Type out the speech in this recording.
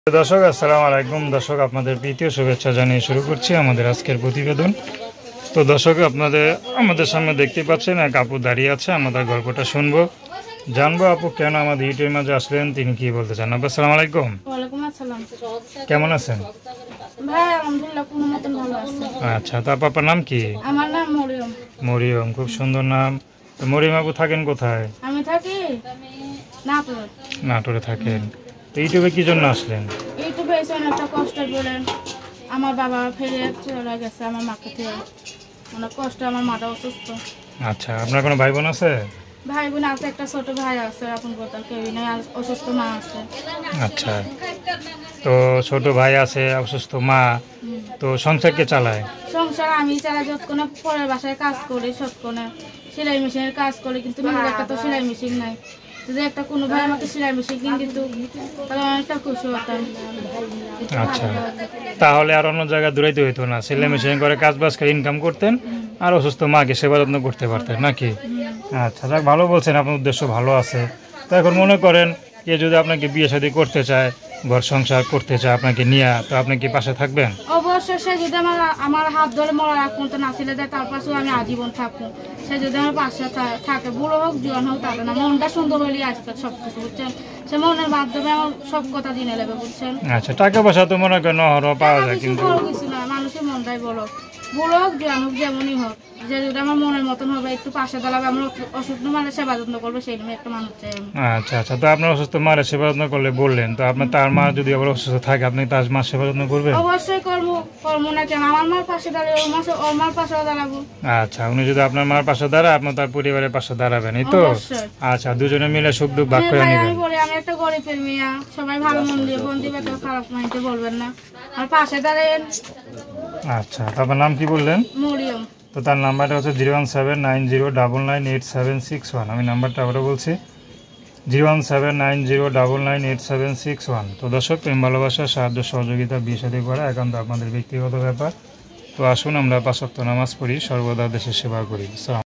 দর্শক আসসালামু আলাইকুম। দর্শক আপনাদের প্রীতীয় শুভেচ্ছা জানিয়ে শুরু করছি আমাদের আজকের প্রতিবেদন। তো দর্শক আমাদের সামনে দেখতে পাচ্ছেন এক আপু দাঁড়িয়ে আছে। আমাদের গল্পটা শুনবো, জানবো আপু কেন আমাদের ইউটিউবের মাঝে আসলেন, তিনি কি বলতে চান। আপু আসসালামু আলাইকুম। ওয়ালাইকুম আসসালাম। কেমন আছেন? ভাই আলহামদুলিল্লাহ কোনো মতন ভালো আছে। আচ্ছা, তো আপনার নাম কি? আমার নাম মরিয়ম। মরিয়ম, খুব সুন্দর নাম। তো মরিয়ম আপু থাকেন কোথায়? আমি থাকি নাটোরে। নাটোরে থাকেন। তো ইউটিউবে কি জন্য আসলেন? ইউটিউবে এসে অনেকটা কষ্ট বলেন, আমার বাবা ফেরে চলে গেছে আমার মাকে থেকে, অনেক কষ্ট, আমার মাটা অসুস্থ। আচ্ছা, আপনার কোনো ভাই বোন আছে? ভাই বোন আছে, একটা ছোট ভাই আছে, এখন কোথাও কেউই নেই, আর অসুস্থ মা আছে। আচ্ছা, তো ছোট ভাই আছে, অসুস্থ মা, তো সংসার কে চালায়? সংসার আমি চালাই, যতক্ষণে পরের বাসায় কাজ করি, সবক্ষণে সেলাই মেশিনের কাজ করি, কিন্তু নিজের একটা তো সেলাই মেশিন নাই। যদি একটা কোনো ভাই আমাকে সেলাই মেশিন কিনে দিত তাহলে অনেকটা খুশি হতাম। আচ্ছা, তাহলে আর অন্য জায়গায় দূরাইতে হইতো না, সেলাই মেশিন করে কাজ বাজ করে ইনকাম করতেন আর অসুস্থ মাকে সেবা যত্ন করতে পারতেন নাকি? আচ্ছা, যাক, ভালো বলছেন, আপনার উদ্দেশ্য ভালো আছে। তো এখন মনে করেন কে যদি আপনাকে বিয়ে শাদী করতে চায়, ঘর সংসার করতে চায় আপনাকে নিয়ে, তো আপনি কি পাশে থাকবেন? অবশ্যই সে যদি আমার হাত ধরে মরার আগ পর্যন্ত না ছিলে যায়, তার পাশেও আমি আজীবন থাকবো। সে যদি আমার পাশে থাকে, বুড়ো হোক জোয়ান হোক, তাতে না, মনটা সুন্দর হলেই আজকাল সব কিছু, বুঝছেন। সে মনের মাধ্যমে আমার সব কথা জেনে নেবে, বুঝছেন। আচ্ছা, টাকা পয়সা তো মনে করেন নহর পাওয়া যায়, কিছু কিন্তু বড় কিছু না, মানুষের মনটাই বলো, বুড়ো হোক জোয়ান হোক, যেমনই হোক, যে যদি আমার মনের মতন হবে, একটু পাশে দাঁড়াবে, আমার অসুস্থ মানে সেবা যত্ন করবে, সেই নিয়ে একটা মানুষ চাই আমি। আচ্ছা আচ্ছা, তো আপনার অসুস্থ মায়ের সেবা যত্ন করলে বললেন, তো আপনার তার মা যদি আবার অসুস্থ থাকে, আপনি তার মা সেবা যত্ন করবেন? অবশ্যই করবো না কেন, আমার মার পাশে দাঁড়িয়ে ওর মার পাশেও দাঁড়াবো। আচ্ছা, উনি যদি আপনার মার পাশে দাঁড়ায়, আপনার তার পরিবারের পাশে দাঁড়াবেন, এই তো? অবশ্যই। আচ্ছা, দুজনে মিলে সুখ দুঃখ ভাগ হ্যাঁ করে ভাই, আমি নেবেন। বলি আমি একটা গরিবের মেয়ে, সবাই ভালো মন দিয়ে বোন দিবে, তো খারাপ মাইন্ডে বলবেন না, আর পাশে দাঁড়ান। আচ্ছা, তো আপনার নাম কি বললেন? মরিয়ম। তো তার নাম্বারটা হচ্ছে 01790998761। আমি নাম্বারটা আবারও বলছি, 01790998761। তো দর্শক, প্রেম ভালোবাসা সাহায্য সহযোগিতা বিয়ে শাদী করা একান্ত আপনাদের ব্যক্তিগত ব্যাপার। তো আসুন আমরা 5 ওয়াক্ত নামাজ পড়ি, সর্বদা দেশের সেবা করি।